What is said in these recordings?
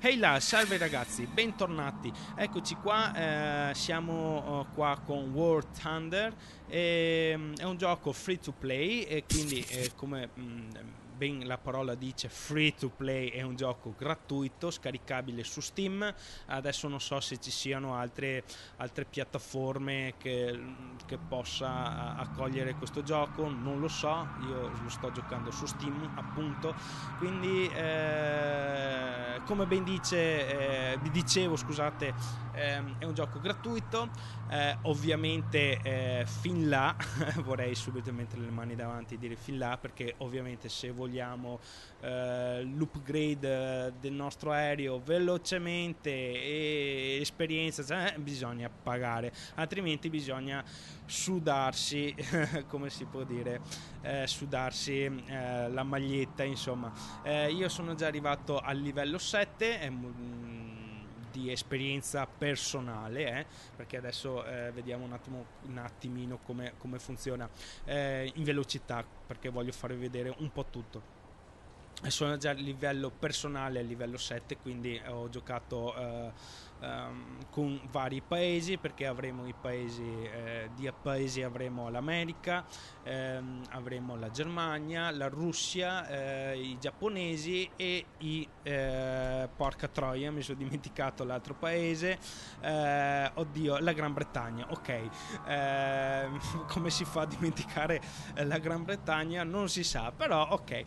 Ehi là, salve ragazzi, bentornati. Eccoci qua, siamo qua con War Thunder. È un gioco free to play e quindi come ben la parola dice, free to play, è un gioco gratuito, scaricabile su Steam. Adesso non so se ci siano altre piattaforme che possa accogliere questo gioco, non lo so, io lo sto giocando su Steam appunto. Quindi come ben vi dicevo, scusate, è un gioco gratuito. Ovviamente fin là vorrei subito mettere le mani davanti e dire fin là, perché ovviamente se vogliamo l'upgrade del nostro aereo velocemente e esperienza, cioè, bisogna pagare, altrimenti bisogna sudarsi come si può dire, sudarsi la maglietta, insomma. Io sono già arrivato al livello 7 di esperienza personale, perché adesso vediamo un attimino come funziona in velocità, perché voglio farvi vedere un po' tutto. Sono già a livello personale a livello 7, quindi ho giocato con vari paesi, perché avremo i paesi di paesi avremo l'America, avremo la Germania, la Russia, i giapponesi e porca troia, mi sono dimenticato l'altro paese, oddio, la Gran Bretagna. Ok, come si fa a dimenticare la Gran Bretagna? Non si sa, però ok.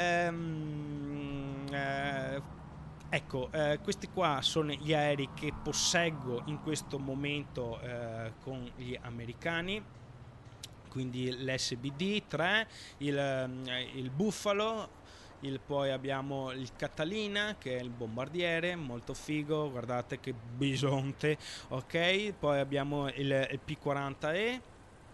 Ecco, questi qua sono gli aerei che posseggo in questo momento con gli americani, quindi l'SBD 3, il Buffalo, poi abbiamo il Catalina, che è il bombardiere, molto figo, guardate che bisonte, ok? Poi abbiamo il P40E,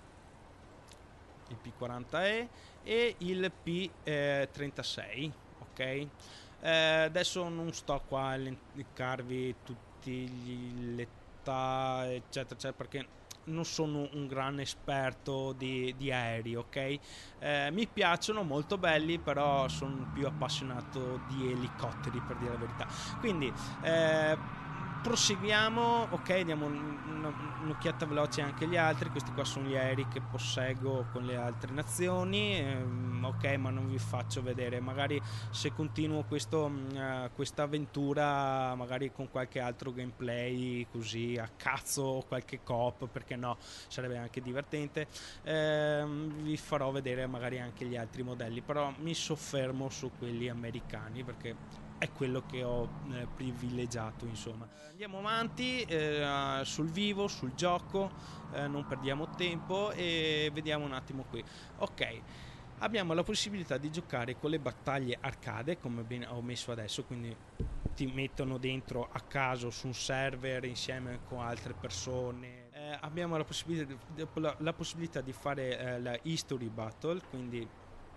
e il P36, ok? Adesso non sto qua a elencarvi tutti l'età, eccetera, eccetera, perché non sono un gran esperto di aerei, ok? Mi piacciono, molto belli, però sono più appassionato di elicotteri, per dire la verità. Quindi proseguiamo, ok, diamo un'occhiata veloce anche agli altri. Questi qua sono gli aerei che posseggo con le altre nazioni, ok, ma non vi faccio vedere, magari se continuo questa avventura magari con qualche altro gameplay così a cazzo, o qualche coop, perché no, sarebbe anche divertente. Vi farò vedere magari anche gli altri modelli, però mi soffermo su quelli americani perché è quello che ho privilegiato, insomma. Andiamo avanti sul vivo, sul gioco, non perdiamo tempo e vediamo un attimo qui. Ok, abbiamo la possibilità di giocare con le battaglie arcade, come ben ho messo adesso, quindi ti mettono dentro a caso su un server insieme con altre persone. Abbiamo la possibilità di fare la history battle, quindi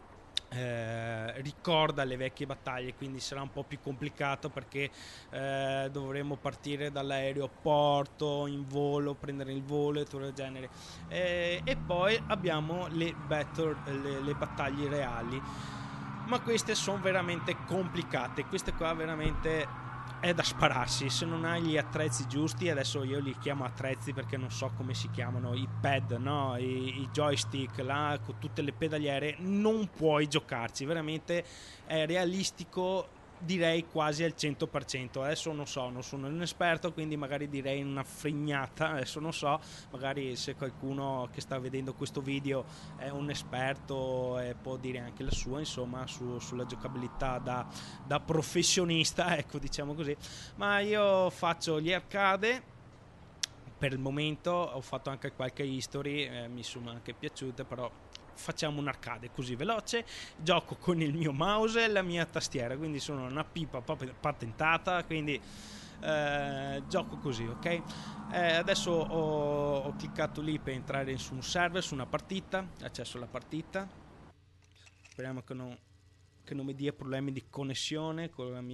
ricorda le vecchie battaglie, quindi sarà un po' più complicato perché dovremo partire dall'aeroporto in volo, prendere il volo e tutto il genere. E poi abbiamo le battaglie reali, ma queste sono veramente complicate, queste qua veramente è da spararsi se non hai gli attrezzi giusti. Adesso io li chiamo attrezzi perché non so come si chiamano, i pad, no? I joystick là con tutte le pedaliere, non puoi giocarci, veramente è realistico, direi quasi al 100%. Adesso non so, non sono un esperto, quindi magari direi una frignata, adesso non so, magari se qualcuno che sta vedendo questo video è un esperto e può dire anche la sua, insomma, sulla giocabilità da professionista, ecco, diciamo così. Ma io faccio gli arcade per il momento, ho fatto anche qualche history, mi sono anche piaciute, però facciamo un arcade così veloce. Gioco con il mio mouse e la mia tastiera, quindi sono una pipa patentata, quindi gioco così, ok? Adesso ho cliccato lì per entrare su un server, su una partita, accesso alla partita. Speriamo che non mi dia problemi di connessione con la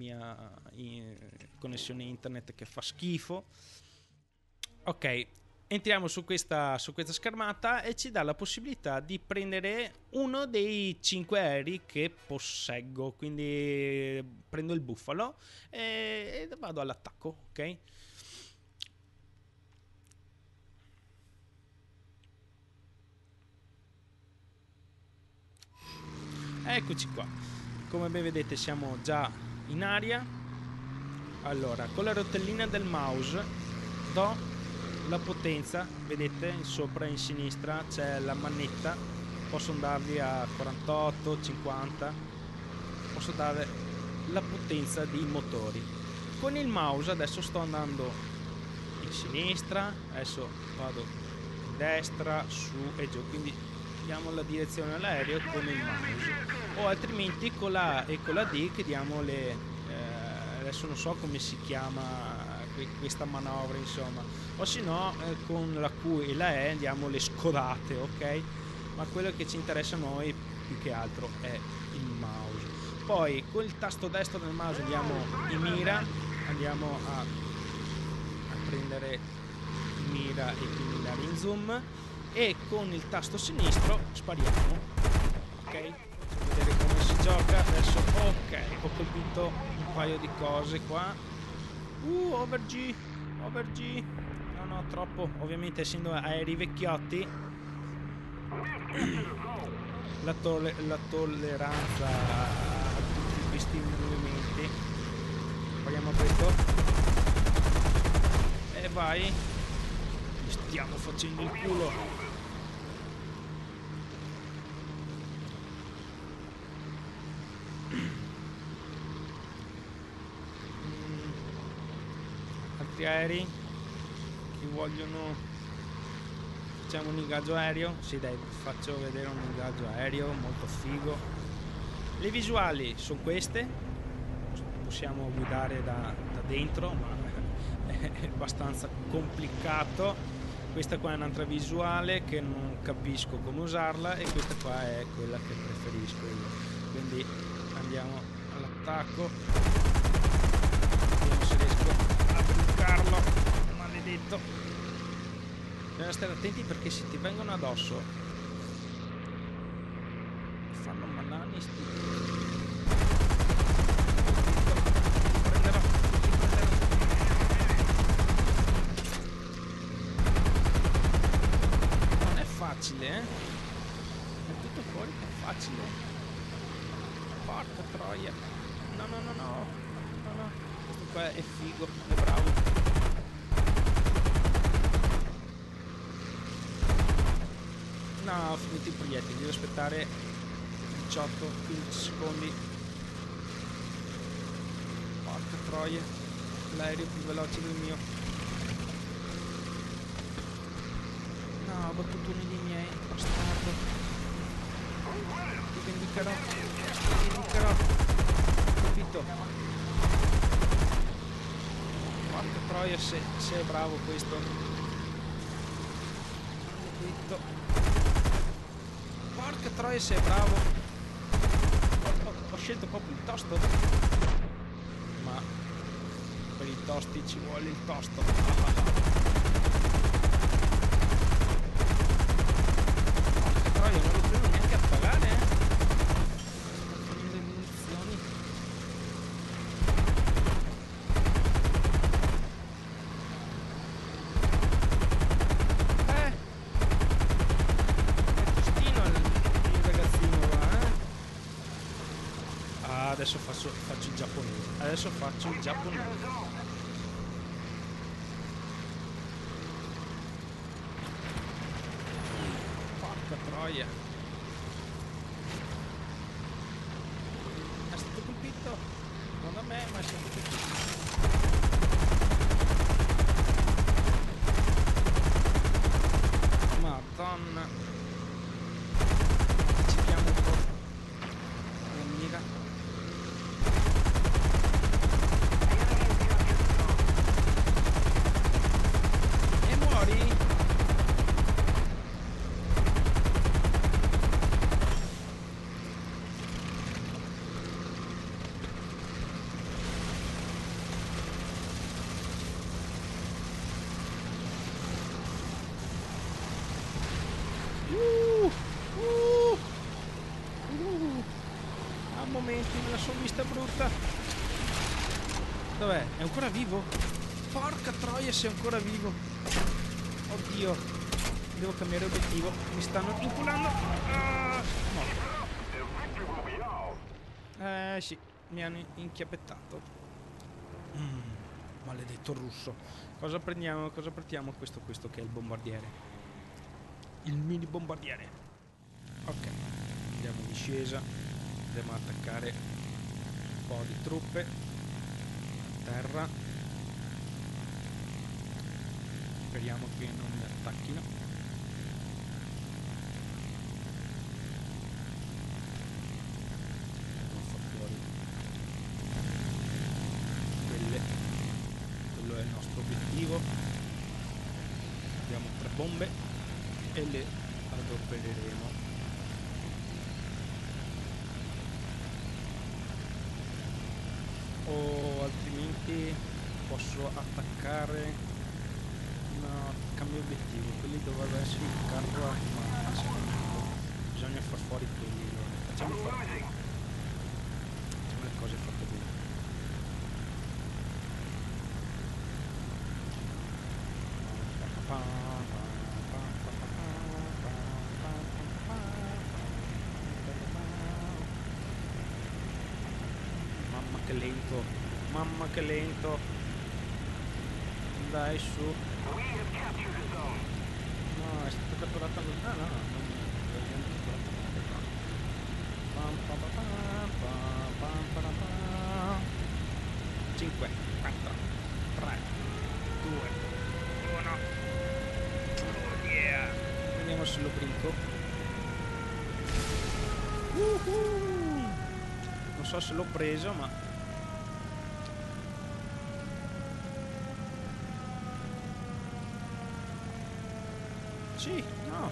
mia connessione internet che fa schifo. Ok, entriamo su questa schermata e ci dà la possibilità di prendere uno dei 5 aerei che posseggo. Quindi prendo il Buffalo e vado all'attacco, ok? Eccoci qua, come ben vedete siamo già in aria. Allora, con la rotellina del mouse do la potenza, vedete in sopra in sinistra c'è la manetta, posso andarvi a 48, 50, posso dare la potenza dei motori. Con il mouse adesso sto andando in sinistra, adesso vado in destra, su e giù, quindi diamo la direzione all'aereo con il mouse, o altrimenti con la A e con la D che diamo le adesso non so come si chiama questa manovra, insomma, o se no con la Q e la E andiamo le scodate, ok? Ma quello che ci interessa a noi più che altro è il mouse. Poi con il tasto destro del mouse andiamo in mira, andiamo a prendere mira e quindi andare in zoom, e con il tasto sinistro spariamo, ok? Faccio vedere come si gioca adesso. Ok, ho colpito un paio di cose qua. Over G, no, troppo, ovviamente essendo aerei vecchiotti la tolleranza a tutti questi movimenti. Proviamo questo e vai, gli stiamo facendo il culo. Altri aerei che vogliono, facciamo un ingaggio aereo. Sì dai, faccio vedere un ingaggio aereo molto figo. Le visuali sono queste, possiamo guidare da dentro, ma è abbastanza complicato. Questa qua è un'altra visuale che non capisco come usarla, e questa qua è quella che preferisco io. Quindi andiamo all'attacco, vediamo se riesco a brincarlo, maledetto. Bisogna stare attenti perché se ti vengono addosso fanno manani sti. Prenderò. Non è facile, è tutto fuori che è facile. Porca troia. No. Questo qua è figo, è bravo. No, ho finito i proiettili, devo aspettare 18-15 secondi. Porca troia, l'aereo più veloce del mio. No, ho battuto uno dei miei, bastardo. Ti vendicherò. Capito? Porca troia, se è bravo questo. Maledetto. Porca troia, se è bravo. Ho scelto proprio il tosto. Ma per i tosti ci vuole il tosto. Porca troia, non lo prendo neanche a pagare, le munizioni. Adesso faccio il giapponese. Porca troia. È stato colpito. Non da me, ma è stato colpito. Madonna. Cerchiamo un po' la mira. aspetta. Dov'è? È ancora vivo? Porca troia, sei ancora vivo. Oddio. Devo cambiare obiettivo. Mi stanno inculando. No. Sì, mi hanno inchiappettato. Maledetto russo. Cosa prendiamo? Cosa partiamo? Questo che è il bombardiere. Il mini bombardiere. Ok. Andiamo in discesa. Andiamo ad attaccare un po' di truppe. A terra. Speriamo che non mi attacchino. Devo far fuori quelle. Quello è il nostro obiettivo. Abbiamo 3 bombe e le adopereremo. O altrimenti posso attaccare. No, cambio obiettivo. Quelli dovrebbero essere il carro armato. Bisogna far fuori quelli. Facciamo le cose fatte bene. Mamma che lento. Mamma che lento. Dai su. No, è stato catturato. Ah no, no. 5, 4, 3, 2, 1. Oh yeah. Vediamo se lo brinco. Non so se l'ho preso, ma sì, no.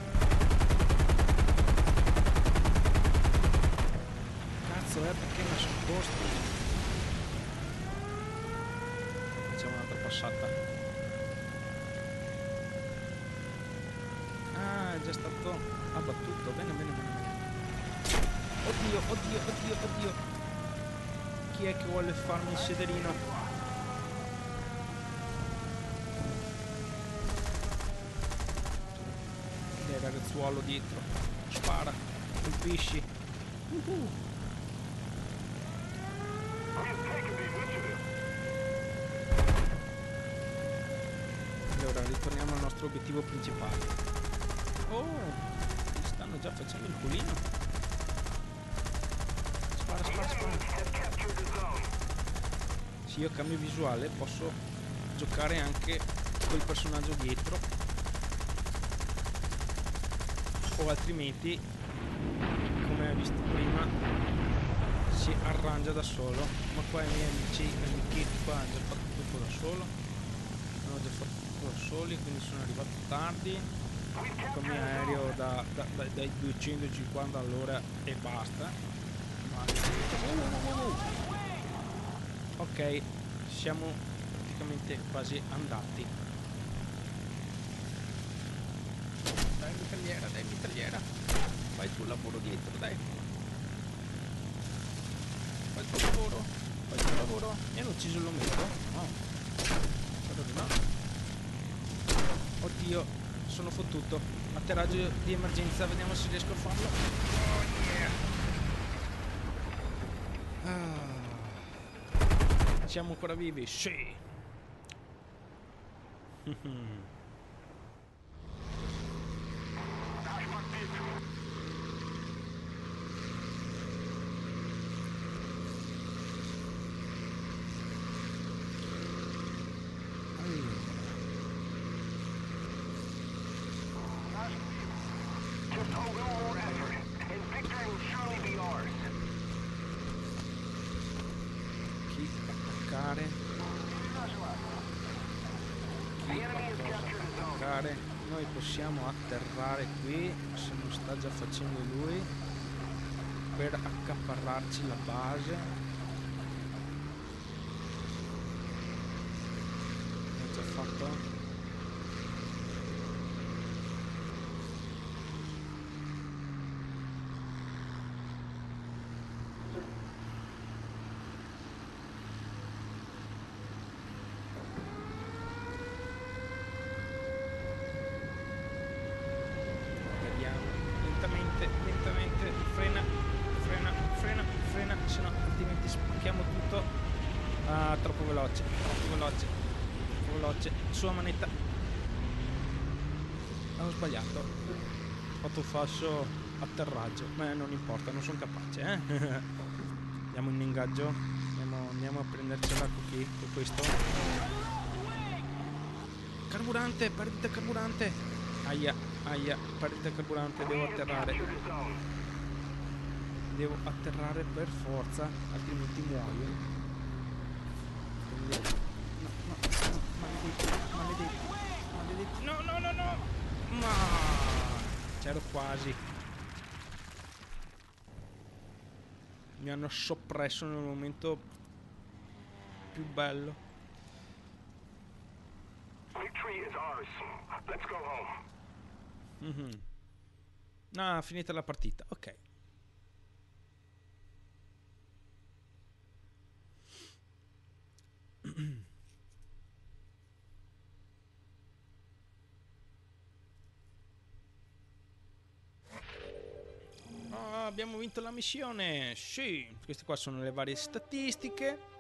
Cazzo, perché mi sono posto? Facciamo un'altra passata. Ah, è già stato abbattuto. Bene, bene, bene, bene. Oddio, oddio, oddio, oddio. Chi è che vuole farmi il sederino? Il ragazzuolo dietro. Spara. Colpisci. Allora ritorniamo al nostro obiettivo principale. Oh, mi stanno già facendo il culino. Spara, spara, spara. Se io cambio visuale posso giocare anche col personaggio dietro, o altrimenti, come hai visto prima, si arrangia da solo. Ma qua i miei amici qua hanno già fatto tutto da solo, hanno già fatto tutto da soli, quindi sono arrivato tardi con il mio aereo dai 250 all'ora e basta. Ok, siamo praticamente quasi andati. Dai mitragliera, dai mitragliera. Fai il tuo lavoro dietro, dai. Fai il tuo lavoro. Fai il tuo lavoro. Mi hanno ucciso l'ometto? No. No. Oddio, sono fottuto. Atterraggio di emergenza, vediamo se riesco a farlo. Oh yeah. Siamo ancora vivi? Sì. Chi attaccare? Noi possiamo atterrare qui, se non sta già facendo lui, per accaparrarci la base. L'ho già fatto? Ah, troppo veloce, troppo veloce, troppo veloce. Sulla manetta. Ho sbagliato. Ho fatto falso atterraggio. Ma non importa, non sono capace, Andiamo in ingaggio. Andiamo a prendercela qui, con questo. Carburante, perdita carburante. Aia, perdita carburante, devo atterrare. Devo atterrare per forza, altrimenti muoio. Quindi... No, maledetti. No. Ma c'ero quasi. Mi hanno soppresso nel momento più bello. Victory is ours. Let's go home. Ah, finita la partita. Ok. Oh, abbiamo vinto la missione. Sì, queste qua sono le varie statistiche.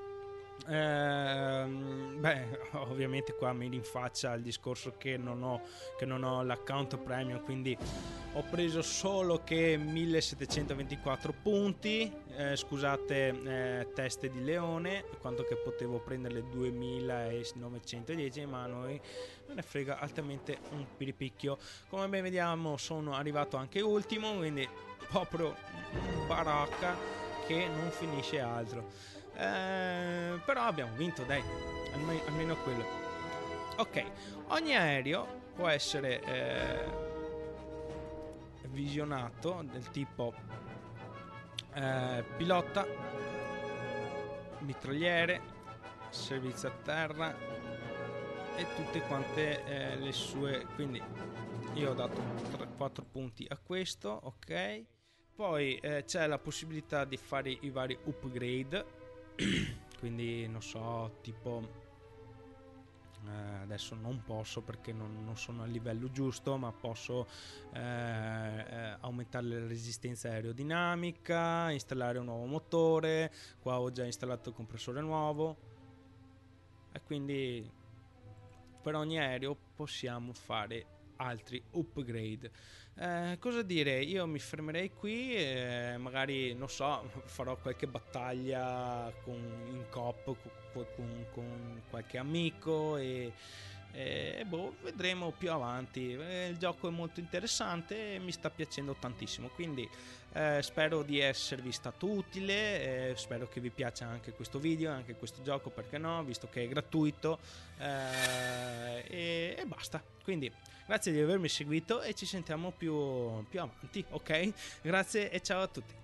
Ovviamente qua mi rinfaccia il discorso che non ho l'account premium, quindi ho preso solo che 1724 punti, scusate, teste di leone, quanto che potevo prenderle 2910, ma a noi non ne frega altamente un piripicchio. Come ben vediamo sono arrivato anche ultimo, quindi proprio baracca che non finisce altro. Però abbiamo vinto, dai, almeno quello. Ok, ogni aereo può essere visionato del tipo pilota, mitragliere, servizio a terra e tutte quante le sue. Quindi io ho dato 4 punti a questo, ok. Poi c'è la possibilità di fare i vari upgrade. Quindi non so, tipo adesso non posso perché non sono al livello giusto, ma posso aumentare la resistenza aerodinamica, installare un nuovo motore. Qua ho già installato il compressore nuovo e quindi per ogni aereo possiamo fare altri upgrade. Cosa dire, io mi fermerei qui, magari non so, farò qualche battaglia in coop con qualche amico e vedremo più avanti. Il gioco è molto interessante e mi sta piacendo tantissimo, quindi spero di esservi stato utile, spero che vi piaccia anche questo video, anche questo gioco, perché no, visto che è gratuito, e basta. Quindi grazie di avermi seguito e ci sentiamo più avanti, ok? Grazie e ciao a tutti.